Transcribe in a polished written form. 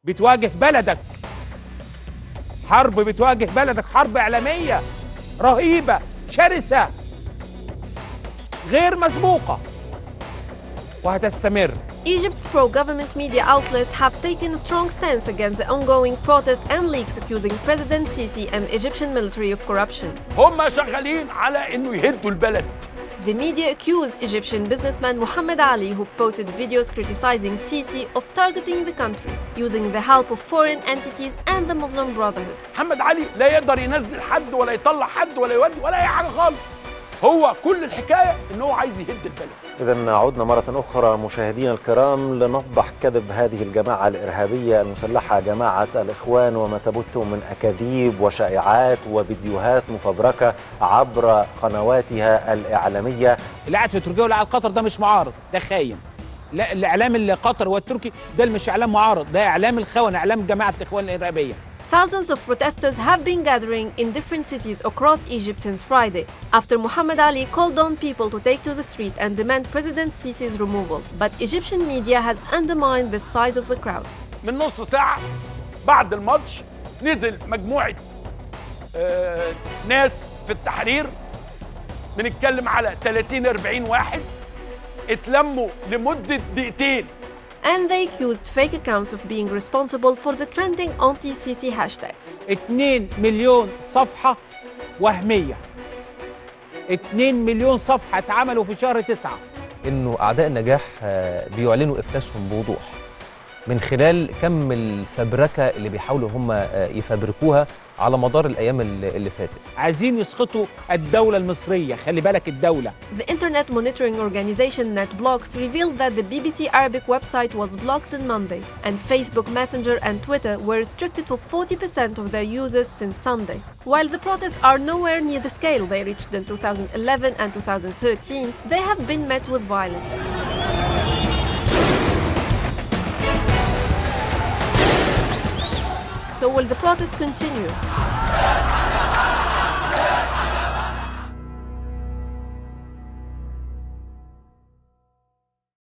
بتواجه بلدك، حرب بتواجه بلدك، حرب إعلامية رهيبة شرسة غير مسبوقة وهتستمر. Egypt's pro-government media outlets have taken a strong stance against the ongoing protests and leaks accusing President Sisi and Egyptian military of corruption. هم شغالين على إنه يهدوا البلد. The media accused Egyptian businessman Mohammed Ali, who posted videos criticizing Sisi, of targeting the country using the help of foreign entities and the Muslim Brotherhood. محمد علي لا يقدر ينزل حد ولا يطلع حد ولا يودي ولا أي حاجة خالص. هو كل الحكاية إنه هو عايز يهد البلد. إذن عدنا مرة أخرى مشاهدينا الكرام لنفضح كذب هذه الجماعة الإرهابية المسلحة جماعة الإخوان وما تبث من أكاذيب وشائعات وفيديوهات مفبركة عبر قنواتها الإعلامية. اللي قاعد في تركيا واللي قاعد قطر ده مش معارض، ده خاين. لا، الإعلام اللي قطر والتركي ده مش إعلام معارض، ده إعلام الخونة، إعلام جماعة الإخوان الإرهابية. Thousands of protesters have been gathering in different cities across Egypt since Friday, after Mohammed Ali called on people to take to the street and demand President Sisi's removal. But Egyptian media has undermined the size of the crowds. من نص ساعة بعد الماتش نزل مجموعة ناس في التحرير، بنتكلم على 30-40 واحد اتلموا لمدة دقيقتين. And they accused fake accounts of being responsible for the trending anti-Sisi hashtags. 2 مليون صفحة وهمية، 2 مليون صفحة اتعملوا في شهر 9. إنه أعداء النجاح بيعلنوا إفلاسهم بوضوح من خلال كم الفبركة اللي بيحاولوا هم يفبركوها على مدار الأيام اللي فاتت. عايزين يسقطوا الدولة المصرية، خلي بالك الدولة. The internet monitoring organization NetBlocks revealed that the BBC Arabic website was blocked on Monday, and Facebook Messenger and Twitter were restricted to 40% of their users since Sunday. While the protests are nowhere near the scale they reached in 2011 and 2013, they have been met with violence. So will the protests continue?